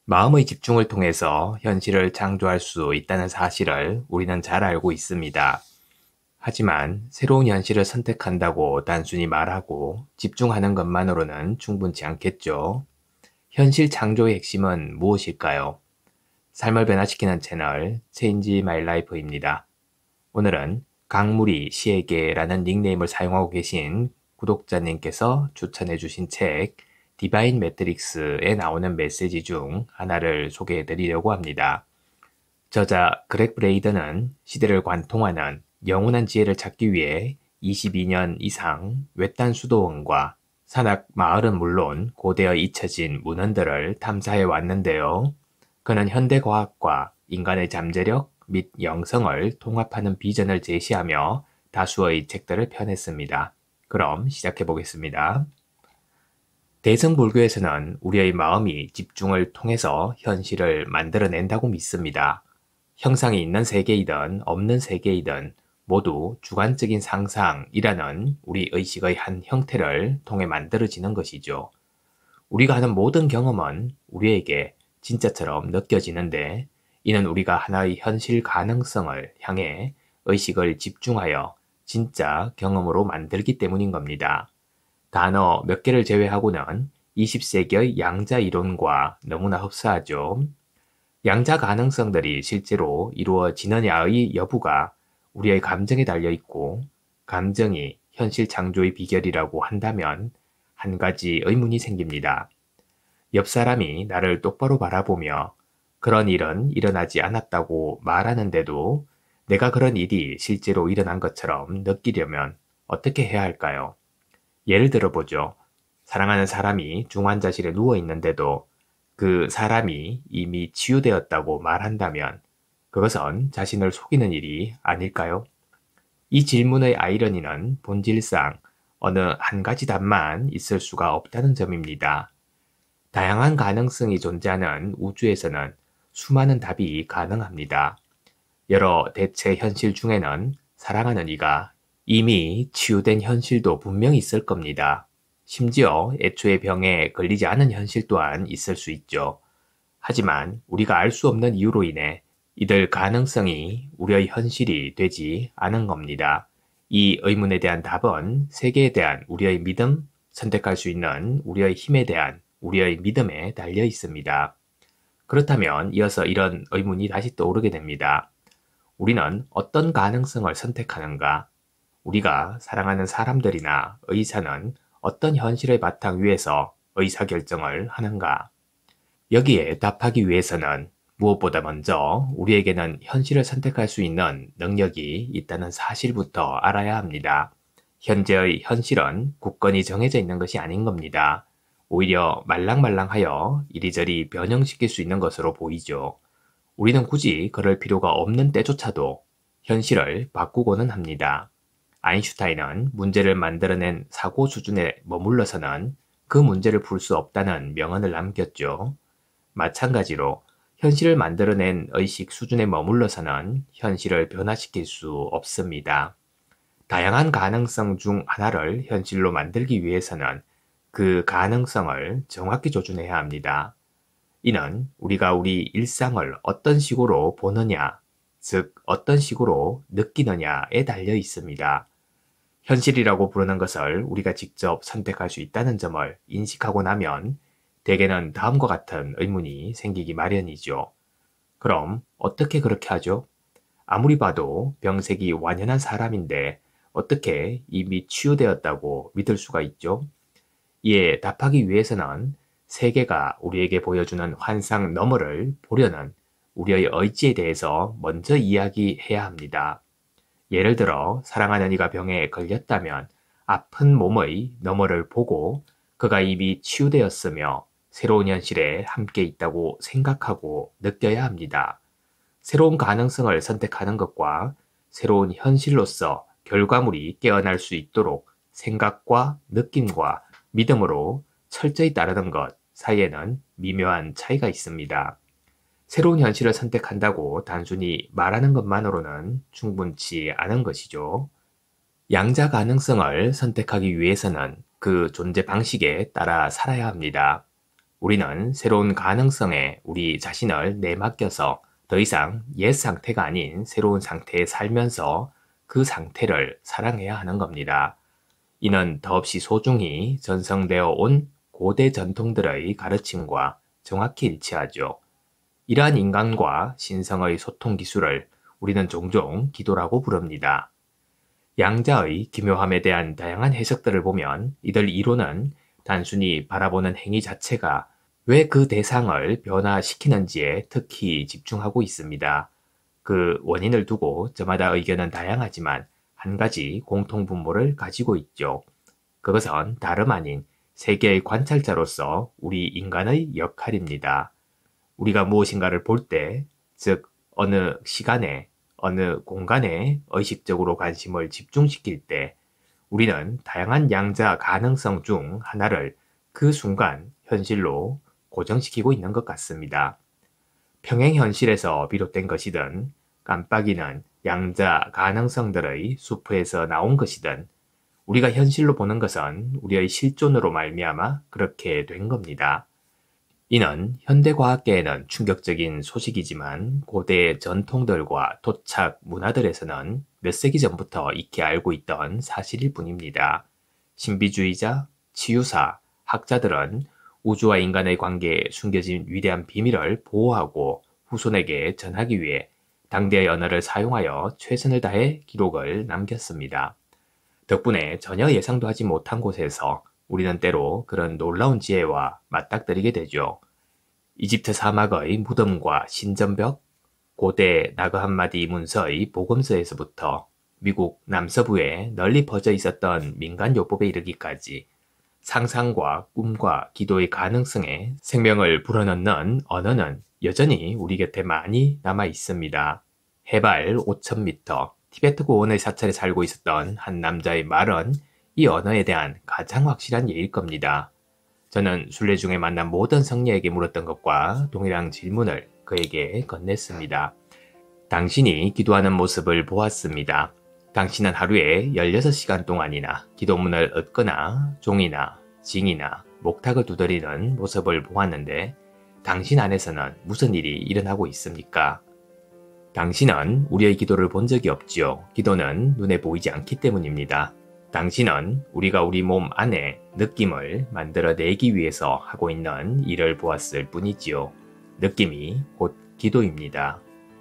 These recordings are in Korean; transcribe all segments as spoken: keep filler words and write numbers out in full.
마음의 집중을 통해서 현실을 창조할 수 있다는 사실을 우리는 잘 알고 있습니다. 하지만 새로운 현실을 선택한다고 단순히 말하고 집중하는 것만으로는 충분치 않겠죠. 현실 창조의 핵심은 무엇일까요? 삶을 변화시키는 채널 Change My Life입니다. 오늘은 강물이 시에게라는 닉네임을 사용하고 계신 구독자님께서 추천해 주신 책 디바인 매트릭스에 나오는 메시지 중 하나를 소개해 드리려고 합니다. 저자 그렉 브레이더는 시대를 관통하는 영원한 지혜를 찾기 위해 이십이 년 이상 외딴 수도원과 산악 마을은 물론 고대에 잊혀진 문헌들을 탐사해 왔는데요. 그는 현대 과학과 인간의 잠재력 및 영성을 통합하는 비전을 제시하며 다수의 책들을 펴냈습니다. 그럼 시작해 보겠습니다. 대승불교에서는 우리의 마음이 집중을 통해서 현실을 만들어낸다고 믿습니다. 형상이 있는 세계이든 없는 세계이든 모두 주관적인 상상이라는 우리 의식의 한 형태를 통해 만들어지는 것이죠. 우리가 하는 모든 경험은 우리에게 진짜처럼 느껴지는데 이는 우리가 하나의 현실 가능성을 향해 의식을 집중하여 진짜 경험으로 만들기 때문인 겁니다. 단어 몇 개를 제외하고는 이십 세기의 양자 이론과 너무나 흡사하죠. 양자 가능성들이 실제로 이루어지느냐의 여부가 우리의 감정에 달려 있고 감정이 현실 창조의 비결이라고 한다면 한 가지 의문이 생깁니다. 옆 사람이 나를 똑바로 바라보며 그런 일은 일어나지 않았다고 말하는데도 내가 그런 일이 실제로 일어난 것처럼 느끼려면 어떻게 해야 할까요? 예를 들어보죠. 사랑하는 사람이 중환자실에 누워 있는데도 그 사람이 이미 치유되었다고 말한다면 그것은 자신을 속이는 일이 아닐까요? 이 질문의 아이러니는 본질상 어느 한 가지 답만 있을 수가 없다는 점입니다. 다양한 가능성이 존재하는 우주에서는 수많은 답이 가능합니다. 여러 대체 현실 중에는 사랑하는 이가 이미 치유된 현실도 분명히 있을 겁니다. 심지어 애초에 병에 걸리지 않은 현실 또한 있을 수 있죠. 하지만 우리가 알 수 없는 이유로 인해 이들 가능성이 우리의 현실이 되지 않은 겁니다. 이 의문에 대한 답은 세계에 대한 우리의 믿음, 선택할 수 있는 우리의 힘에 대한 우리의 믿음에 달려 있습니다. 그렇다면 이어서 이런 의문이 다시 떠오르게 됩니다. 우리는 어떤 가능성을 선택하는가? 우리가 사랑하는 사람들이나 의사는 어떤 현실의 바탕 위에서 의사결정을 하는가? 여기에 답하기 위해서는 무엇보다 먼저 우리에게는 현실을 선택할 수 있는 능력이 있다는 사실부터 알아야 합니다. 현재의 현실은 굳건히 정해져 있는 것이 아닌 겁니다. 오히려 말랑말랑하여 이리저리 변형시킬 수 있는 것으로 보이죠. 우리는 굳이 그럴 필요가 없는 때조차도 현실을 바꾸고는 합니다. 아인슈타인은 문제를 만들어낸 사고 수준에 머물러서는 그 문제를 풀 수 없다는 명언을 남겼죠. 마찬가지로 현실을 만들어낸 의식 수준에 머물러서는 현실을 변화시킬 수 없습니다. 다양한 가능성 중 하나를 현실로 만들기 위해서는 그 가능성을 정확히 조준해야 합니다. 이는 우리가 우리 일상을 어떤 식으로 보느냐, 즉 어떤 식으로 느끼느냐에 달려 있습니다. 현실이라고 부르는 것을 우리가 직접 선택할 수 있다는 점을 인식하고 나면 대개는 다음과 같은 의문이 생기기 마련이죠. 그럼 어떻게 그렇게 하죠? 아무리 봐도 병색이 완연한 사람인데 어떻게 이미 치유되었다고 믿을 수가 있죠? 이에 답하기 위해서는 세계가 우리에게 보여주는 환상 너머를 보려는 우리의 의지에 대해서 먼저 이야기해야 합니다. 예를 들어 사랑하는 이가 병에 걸렸다면 아픈 몸의 너머를 보고 그가 이미 치유되었으며 새로운 현실에 함께 있다고 생각하고 느껴야 합니다. 새로운 가능성을 선택하는 것과 새로운 현실로서 결과물이 깨어날 수 있도록 생각과 느낌과 믿음으로 철저히 따르는 것 사이에는 미묘한 차이가 있습니다. 새로운 현실을 선택한다고 단순히 말하는 것만으로는 충분치 않은 것이죠. 양자 가능성을 선택하기 위해서는 그 존재 방식에 따라 살아야 합니다. 우리는 새로운 가능성에 우리 자신을 내맡겨서 더 이상 옛 상태가 아닌 새로운 상태에 살면서 그 상태를 사랑해야 하는 겁니다. 이는 더없이 소중히 전성되어 온 고대 전통들의 가르침과 정확히 일치하죠. 이러한 인간과 신성의 소통 기술을 우리는 종종 기도라고 부릅니다. 양자의 기묘함에 대한 다양한 해석들을 보면 이들 이론은 단순히 바라보는 행위 자체가 왜 그 대상을 변화시키는지에 특히 집중하고 있습니다. 그 원인을 두고 저마다 의견은 다양하지만 한 가지 공통분모를 가지고 있죠. 그것은 다름 아닌 세계의 관찰자로서 우리 인간의 역할입니다. 우리가 무엇인가를 볼 때, 즉 어느 시간에, 어느 공간에 의식적으로 관심을 집중시킬 때 우리는 다양한 양자 가능성 중 하나를 그 순간 현실로 고정시키고 있는 것 같습니다. 평행현실에서 비롯된 것이든 깜빡이는 양자 가능성들의 숲에서 나온 것이든 우리가 현실로 보는 것은 우리의 실존으로 말미암아 그렇게 된 겁니다. 이는 현대과학계에는 충격적인 소식이지만 고대 전통들과 토착 문화들에서는 몇 세기 전부터 익히 알고 있던 사실일 뿐입니다. 신비주의자, 치유사, 학자들은 우주와 인간의 관계에 숨겨진 위대한 비밀을 보호하고 후손에게 전하기 위해 당대의 언어를 사용하여 최선을 다해 기록을 남겼습니다. 덕분에 전혀 예상도 하지 못한 곳에서 우리는 때로 그런 놀라운 지혜와 맞닥뜨리게 되죠. 이집트 사막의 무덤과 신전벽, 고대 나그 함마디 문서의 복음서에서부터 미국 남서부에 널리 퍼져 있었던 민간요법에 이르기까지 상상과 꿈과 기도의 가능성에 생명을 불어넣는 언어는 여전히 우리 곁에 많이 남아 있습니다. 해발 오천 미터, 티베트 고원의 사찰에 살고 있었던 한 남자의 말은 이 언어에 대한 가장 확실한 예일 겁니다. 저는 순례 중에 만난 모든 성녀에게 물었던 것과 동일한 질문을 그에게 건넸습니다. 당신이 기도하는 모습을 보았습니다. 당신은 하루에 열여섯 시간 동안이나 기도문을 읊거나 종이나 징이나 목탁을 두드리는 모습을 보았는데 당신 안에서는 무슨 일이 일어나고 있습니까? 당신은 우리의 기도를 본 적이 없지요. 기도는 눈에 보이지 않기 때문입니다. 당신은 우리가 우리 몸 안에 느낌을 만들어내기 위해서 하고 있는 일을 보았을 뿐이지요. 느낌이 곧 기도입니다.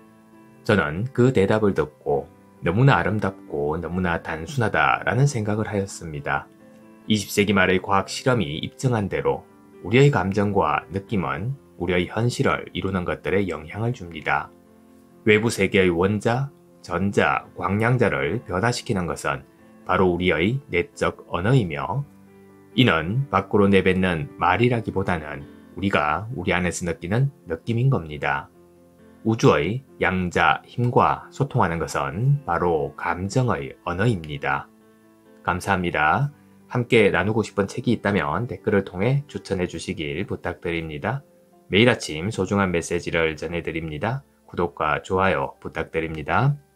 저는 그 대답을 듣고 너무나 아름답고 너무나 단순하다라는 생각을 하였습니다. 이십 세기 말의 과학 실험이 입증한 대로 우리의 감정과 느낌은 우리의 현실을 이루는 것들에 영향을 줍니다. 외부 세계의 원자, 전자, 광량자를 변화시키는 것은 바로 우리의 내적 언어이며 이는 밖으로 내뱉는 말이라기보다는 우리가 우리 안에서 느끼는 느낌인 겁니다. 우주의 양자 힘과 소통하는 것은 바로 감정의 언어입니다. 감사합니다. 함께 나누고 싶은 책이 있다면 댓글을 통해 추천해 주시길 부탁드립니다. 매일 아침 소중한 메시지를 전해드립니다. 구독과 좋아요 부탁드립니다.